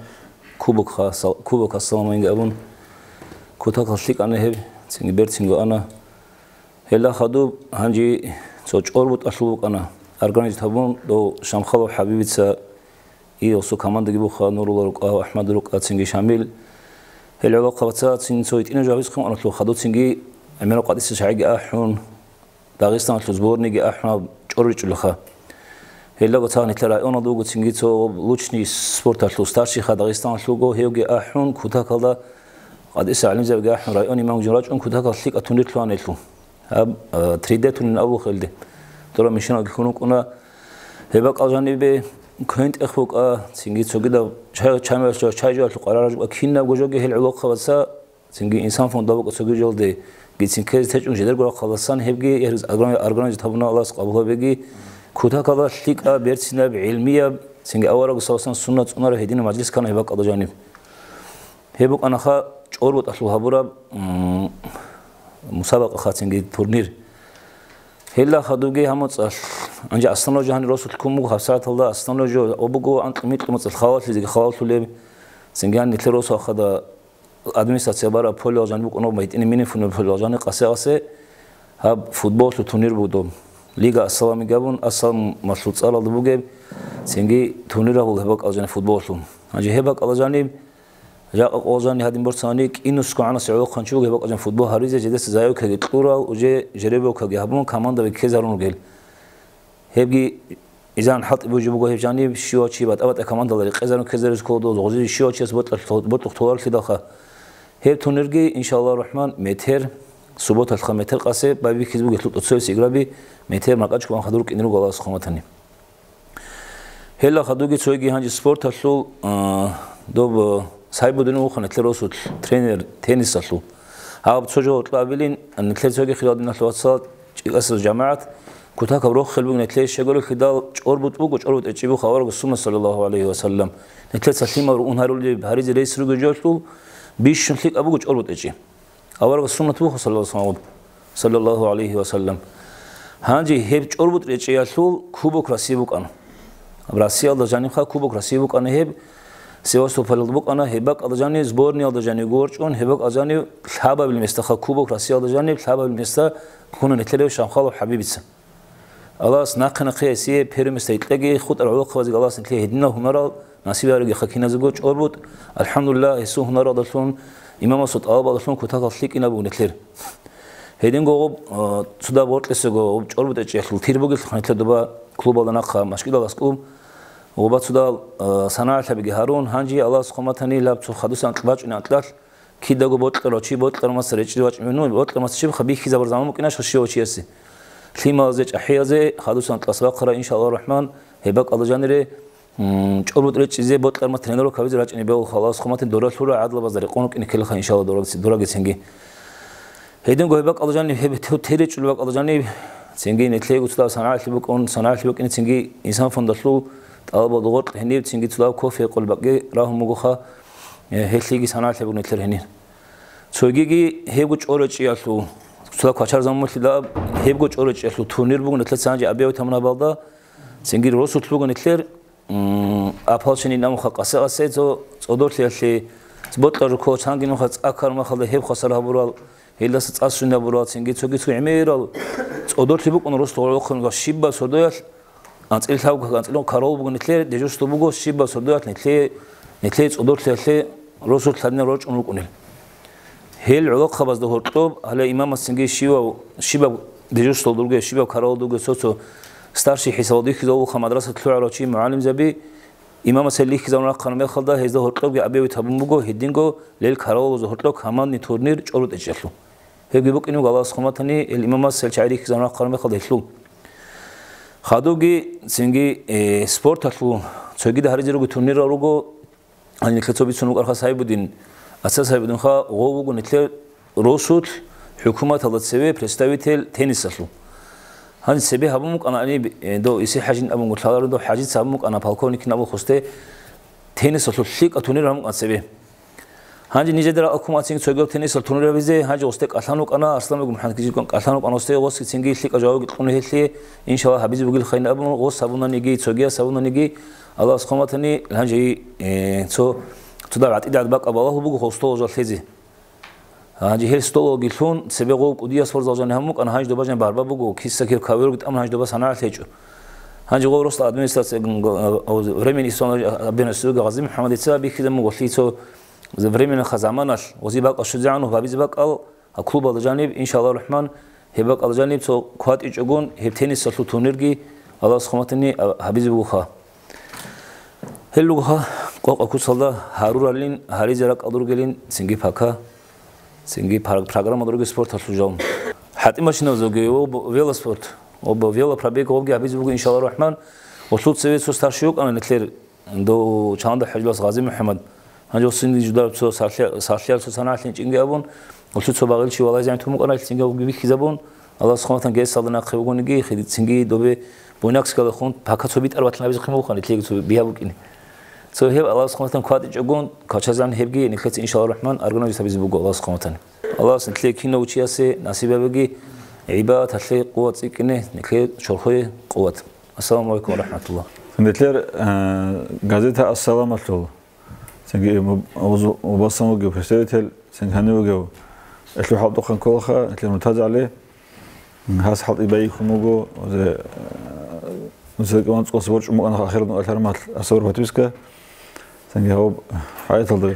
كوبك السلام عليكم أبون كوتا كشليك أنا هب سنجي بيرت سنجو أنا هلا خدو هنجي سوتش أربط أشلوك أنا أرجانيز تبون دو شامخلو حبيبي تسا أصو كمان دقيبو خا نور الله رك أحمد رك سنجي شامل هلا علاقة بتسا سن سويت إنا جاهز خم أنا تلو خدو سنجي أمير قادس شعيق أحون داغستان تلزبورني جي أحنا جورج لخا هلا قطعني ترى أنا دوغو تنجيتو لوشني سبورت أشلو ستارشي خا داغستان أشلوغو هيوجي أحون كوتا كلا قد إسعلم زي أحون رأيوني ما مجراج أن كوتا كليك أتوني تلوان يتلو هب تريدت من أبو خلده ترى مشينا يكونوا كنا هباك أجاني به كنت أخوك تنجيتو كده شاي جو القرار أكينا وجوجي هالعلاقة بس تنجي إنسان فون دابك أسوي جلده جيتين كذا تجون جدار قرا خلاصان هبجي يهرز أرجان جتابنا الله سقابه بيجي كوتا كذا شليك بيرتنا بعلمية سنجي أورا قصاصا سنة أنا رهيدين مجلس كان هباك أجانب هبوك أنا خا أربط أصله هبورا مسابقة خاتنجي تورنير هلا خدوجي همت أنجا أصلا جهان رسول كم خبسات الله أصلا جو أبوجو أنت ميت لمت الخوات اللي خوات اللي سنجان نتلروس أخذ أدميساتسيا برا بولي أجانب أنا بيت إني مين فن بولي أجانب قاسي هب فوتبول تورنير بودم ليغا السلام جابون أصلا مشروط على دبوجي سنجي تورنير هو هباك أجانب فوتبول أنجا هباك أجانب جاء أجانب هادين برسانيك إنه سكوانا سعود خنشوق هباك أجانب فوتبول هاريزة جدس زايو كجتورا وجي جريبه كجهبون كمان ده بكيزارون قل هبجي إذا حط بوجبه هبجانب شيء شيء بعد أبد كمان ده كيزارون كيزارز كودو زوجي شيء شيء بطل طوال في داخل هب تونرجي إن شاء الله الرحمن متر سبوت الخمتر قاسي بابي كذبوا قلت له سيجرابي متر ما قدش كمان خدوك إنه قلاص خمتني هلا خدوك تسوي هنج سبورت هسلو دوب سايبو دنو خن تلروسو ترينر تنس هسلو هاب تسوجو طلابين أن تلتسوي خلال الناس الواتساب أسس جماعة كتاك بروح خلبو نتلش شغل خدال أربط بوج أربط أجيبو خوارق السنة صلى الله عليه وسلم نتلت سليم ورون هارولي بهاريز رئيس رجوجلو بيش شنتلك أبوك أربط أجي أول السنة توه صلى الله عليه وسلم هانجي هب أربط أجي يسول كوبك رسيبك أنا براسي الله جانب خا كوبك رسيبك أنا هب سواسو فلدبك أنا هبك الله جانب زبورني الله جانب غورجون هبك أجانب حابة بالمستخا كوبك راسي الله جانب حابة بالمستا كنا نتلو شامخال حبيبتنا الله سناقنا قياسية بيرمس تيتلاقي خد العلاقة وزي الله سنتلي هدينا هنرا نصيب أرجع خكينا زوج أربط الحمد لله يسوع هنرا دلتون إمام صوت أبا دلتون كتاك خليك إنا بونتلير هيدين جواب سودا بورت لسه جواب أربط أشياء تير بقول خنيت لدبا كلوب الله نقا مشكلة لاسكوم وبعد سودا صناعة تبي هارون هنجي الله سقمة ثاني لاب سو خدوس أنتلاج إن أنتلاج كيدا جو بورت لراشي بورت لما سريج لواج منو بورت لما سشيب خبيك خزا برزمان ممكن أش خشيو شيء ثيما زج أحيازه خدوس أنتلاج قرأ إن شاء الله الرحمن هبك الله جانره أربط ريتش زي بوت لما ترينرو كابيز راج إني بقول خلاص خمات الدورة شورى عدل بزاري قانونك إن كل خا إن شاء الله دورة جسنجي هيدين جوه بق الله جاني هب تيريش لبق الله جاني سنجي نتلاقي وتلا صناعة لبق أون صناعة لبق إن سنجي إنسان فندلو طلب ضغط هني سنجي تلا كوفي قل بقى راهم مجوخا هتلاقي صناعة لبق نتلاقي هني سويجي هبوش أورج يالو تلا كاشر زمان تلا هبوش أورج يالو تونير بقول نتلاقي سانجي أبيه وتمنا بالدا سنجي روسو تلوق نتلاقي أبهالشني نامو خاصة أسيتو صدور ليش بطل ركوع ثاني نخذ أكثر ما خذ هيب خسارة برال هلا ستأسسنا برال سنجي تسوي عميرال صدور تبوك أنا رست على أخر نقاشيبا صدور أنت إلتهاو كأنت إلهم كارو بقول نتلي دجوج تبوكو شيبا صدور نتلي صدور ليش رسول ثاني روج ونقول هل علاق خبز ده هرطوب على إمام السنجي شيبا دجوش تولدوجه شيبا كارولدوجه سوسو ستارشي حسابي كذا وخمدرسة طلوع راشي معلم زبي إمام سليك كذا ونرا قانون خلدا هزده هرطوب أبي وتابون بقو هدينجو ليل كارول زهرطوب كمان نتورنير جورد إجلو هيجي بق إنه قال أسخمتني الإمام السلشعري كذا ونرا قانون خلدا يشلو خادوجي سنجي سبورت هلو سوجي ده هرجرو تورنير روجو أنا كتبت بيسونو أرخص هاي بدين أساس هاي بدين خا وجو نتلر رسول حكومة الله تسوي представитель تنس هلو هن سبيه هبمك أنا دو يصير حاجين أبو مطلع دو حاجات سبمك أنا بالكوني كنا أبو خسته تنس هلو شيك أتوني رهم أتسبيه هنجي نيجي درا أكو ما تيجي تسوي تنس هلو توني ربيزه هنجي وستك أثانوك أنا أصلا بقول محن كذي كون أثانوك أنا وستك وست تيجي شيك أجاوب تكون هالشيء إن شاء الله حبيبي بقول خير أبو وست سبونا نيجي تسوي سبونا نيجي الله سخمتني هنجي تو تدار عتيد عد بق أبو الله بقول خسته وجال فيزي هنجي هالستولو قلتون سبقوا قديا صفر زوجان همك أنا هنجي دوباجن باربا بقول كيس سكير كاوير قلت أنا هنجي دوباس أنا على هنجي غور رست أدمنسترات أو رمين إسلام بين السوق غزيم محمد السابي كذا مقولي تو رمين خزامناش وزيبك أشجعنا وبابيزبك الكلوب الجانب إن شاء الله الرحمن هبك الجانب تو قات إجعون هبتني سلطو تونيرجي الله سخمتني حبيزي بوخا هلوها قاق أكو صلا هارورالين هاري زرق أدورجلين سنجي باكا سنجي программа другой спорт отслужил. حتى ماشينا زوجي وبيلا спорт وبيلا пробег وبجي عبيز بقول إن شاء الله الرحمن وصلت سويت سوستارشيوك أنا نتلر عنده شانده حجلاس غازي محمد هنجو سندي جدار بسوا ساشيال سو سنة عشان تيجي أبون وصلت سو باقي شيء والله زين تومك أنا تيجي وبيبي كذابون الله سبحانه وتعالى جالس صلنا خيبون نجي خدي تيجي دوبي بوناكس كذا خون باكات سوبيت أربعة لعيبة خيمة وخان تيجي سو بيها بقيني سو هيب الله سبحانه وتعالى قاد يجون كاشزان هيبجي نكلت إن شاء الله الرحمن أرجونا يستبيز بقول الله سبحانه وتعالى الله سنتلي كنا وشياسة نصيبه بقي عبادة هتلي قوة سكنة نكلي شرخي قوة السلام عليكم ورحمة الله نتلر غازيتا السلام عليكم سنجي وبصمو جو представитель سنهنو جو اتلو حاب دقن كولخا اتلو متاج عليه هاس حط يبايكم وجو وزي كمان تقص برج مو أنا آخر من الأثر مال أصور باتوسكا سنجي هو حياة الضي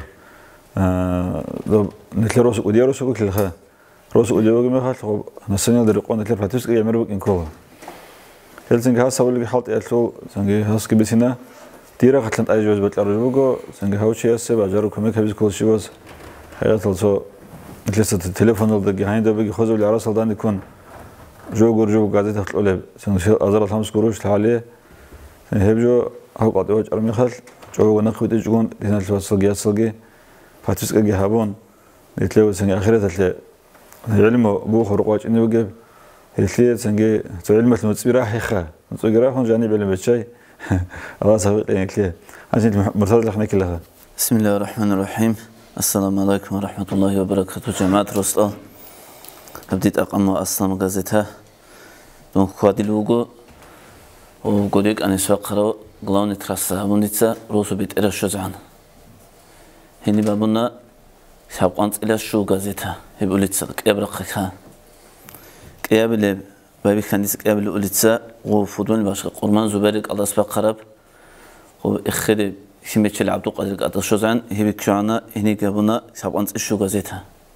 نتلو روسو وديا روسو كل خا روسو وديا وجمع خال هو نسينا درقون نتلو باتوسكا يعملوا بإنكوا هل سنجي هاس أول اللي حط اتلو سنجي هاس كبسنا تيرا خلنا أي جوز بتلعب جوجو سنجي هاو شيء هسه بجارو كمية كبيس كل شيء بس حياة الصو نتلسه التليفون الضي هاي ده بيجي خذوا اللي عرس الضان يكون جو قاعدة تحت الأولى سنشي أزرع 5 قروش لحاليه هبجو هو قاعد يوجه أرمي خل جو نقي تجون هنا الوصل جي فاتوس جي هابون يتلاقوا سنجي آخرة تلاقي علم بوخ رقواج إنه وجب يتلاقي سنجي تعلم المتصبي راح يخا المتصبي راح هون جاني بعلم الشيء الله سبق يعني كليه عشان مرتضى لخنا كلها بسم الله الرحمن الرحيم السلام عليكم ورحمة الله وبركاته جماعة رسول بديت أقام أصلا غازتها دون خوادي لوجو وقولك أنا سأقرأ غلاوني ترسا ونيتسا روسو بيت إلى الشجعان هني بابونا سابقانت إلى الشو غازتها هبوليتسا كيابرقها كيابل بابي كانديس كيابل أوليتسا وفودون الباشا قرمان زبارك الله سبق قرب وإخري شميتش العبدو قدرك أدى الشجعان هبك شعنا هني بابونا سابقانت الشو غازتها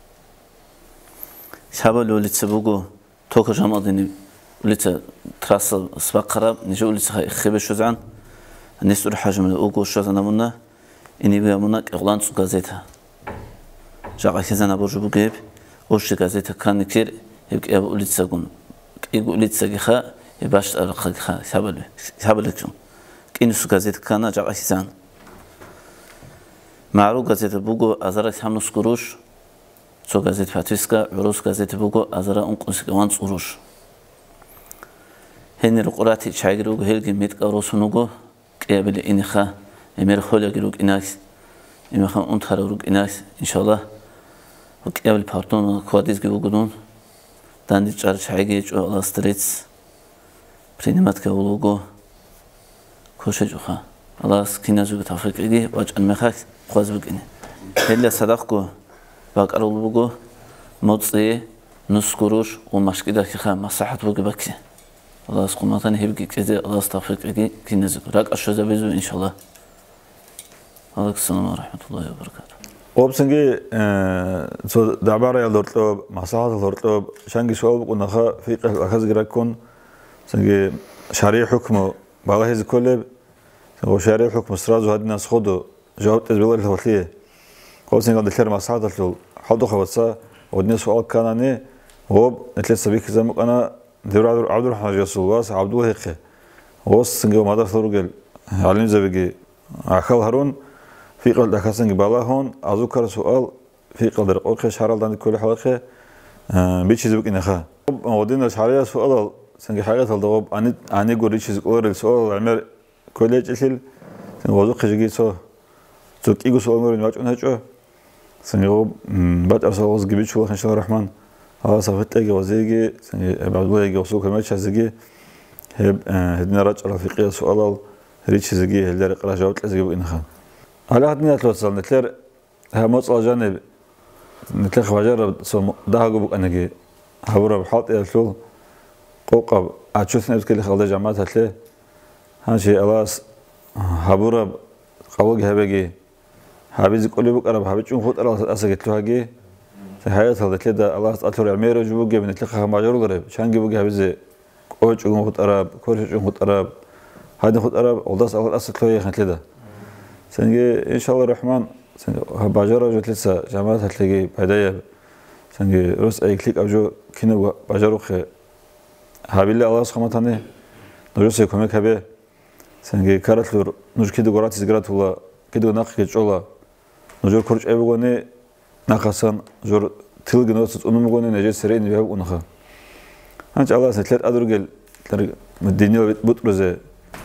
شابل أوليتسا بوجو توكو جامعدني وليتسا تراسل سبق قرب نجو وليتسا خيبة شجعان الناس تروح حاجة من أوجو الشجعان منا إني بيامونا إغلان سو غازتها جاء خزانة برجو بجيب وش غازتها كان كتير يبقى أبو وليتسا قون يقول وليتسا جخا يباش أرقى جخا شابل لكم كإنه سو غازتها كان جاء خزانة معروف غازتها بوجو أزارك همنوس قروش سو غازت فاتوسكا عروس غازت بوجو أزارا أنقص كمان قروش هني القراتي شايرو هيلجي ميت قروسونوجو قبل إنخا يمر خلق روك إناس يمخان أنتهر روك إناس إن شاء الله وقبل بارتون كواديس جوجودون داندي تجار شايجي جو الله ستريتس برينمات كولوجو كوشجوخا الله سكينة جو توفيق إيجي واج المخاك خواز بقيني هلا صدقكو باقرو بوجو موتصي نص قروش ومشكلة كخا مصلحة بوجو بكسي الله سقوماتن هيبقى كذا الله استغفرك كي نزق راك أشوز بيزو إن شاء الله. عليكم السلام ورحمة الله وبركاته. وبسنجي سو دعبارة يلورتلوب مصلحة الورتلوب شانجي سؤال بقولنا في أخذ جراكون سنجي شريع حكمه بالله هذا كله سنجي شريع حكم سرازو هاد الناس خدوا جواب تزبيل الهوتلية قول سنجي قد الخير مصلحة الورتلوب حضو خبصة ودني سؤال كانني هو نتلت سبيك زمك أنا دير عبد الرحمن رسول واس عبد الله هيك وص سنجي ما دار ثورجل علم زبيجي عخال هارون في قل دكاسنجي بالله هون أذكر سؤال في قدر أوكي شهر دان كل حلقة بيشيز بك إنها ودينا شهرية سؤال سنجي حاجة الضواب أني قولي شيز قول السؤال عمر كل جيل سنجي وذوق جيجي زوك إيجو سؤال مرة نواج أنهجوا سنجي بعد أرسل وز جبيت شو إن شاء الله الرحمن هذا صفت لقي وزيجي سنجي بعد الله يجي وسوق الماتش زيجي هب هدنا رجع رفيقي سؤال ريتش زيجي هل درق رجعت لزيجي بإنها على هاد نيات لوصل نتلر ها مصل جانب نتلر خواجر سو ده جوبك أنا جي هبورة بحاط يلشوا قوقب أشوفنا بكل خالد جماعة هتله هالشيء ألاس هبورة قوي هبجي هبيز كل بك أنا بحبي شو خد ألاس أسقط له هجي حياة هذا كده ألاس أطلع عمير وجوبك من نتلر خواجر قريب شان جيبك هبيز كوش شو خد أراب كوش شو خد أراب هذا خد أراب وداس أول أسقط له يخن كده سنجي إن شاء الله الرحمن سنجي باجرة جت لسه جماعة هتلاقي بداية سنجي رأس أي كليك أوجو كنا باجرة خ هابيل الله سبحانه وتعالى نجوس يكمل كبه سنجي كارت لور نج كده قرات زجرات ولا كده ناقش كجولا نجور كرج أي بقولني ناقصان جور تلقي نوصل أنو بقولني نجى سرين بيهاب ونخا هنش الله سنتلات أدرجل الدنيا بتبرزه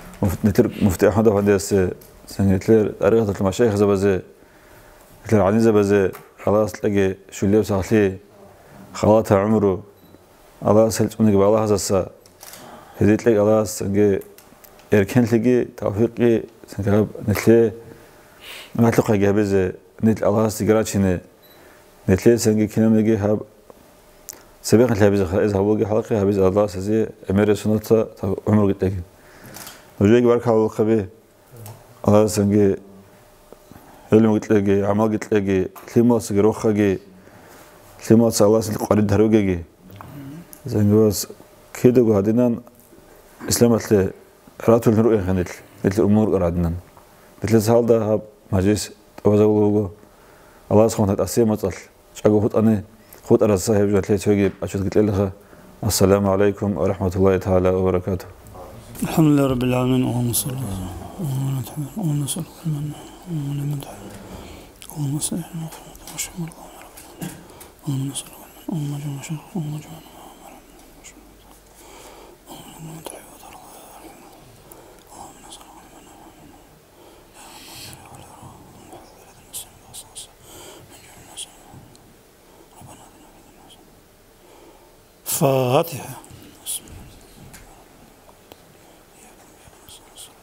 مفتاح هذا هندس سنتلر أريحة المشايخ زبزة تلر عني زبزة خلاص تلاقي شو اللي بساخليه خلاطها عمره الله سلت منك بالله هذا السا هذي تلاقي الله سنجي إركان تلاقي توفيقي سنجاب نتلي ما تلقى جهبزة نتل الله سجراتشنه نتلي سنجي كلام نجي هاب سبق نتلي هبزة إذا هو جه حلقة هبزة الله سزي أمير سنة عمره قد لكن وجاي بارك الله خبيه الله سنجي علم قلت لقي عمل قلت لقي كلمات سجروخ لقي كلمات الله سلك قريد دروج لقي زين بس كده قاعدين إسلامت له راتول نروي خنيت مثل الأمور قاعدين مثل سهل ده هب مجلس وزوجه الله سبحانه وتعالى أسير مطل شقوا خد أنا خد أنا صاحب جت لي تجيب أشوف قلت له السلام عليكم ورحمة الله تعالى وبركاته. الحمد لله رب العالمين اللهم صل اللهم صل اللهم اللهم صل اللهم صل اللهم جل اللهم جل فاتحة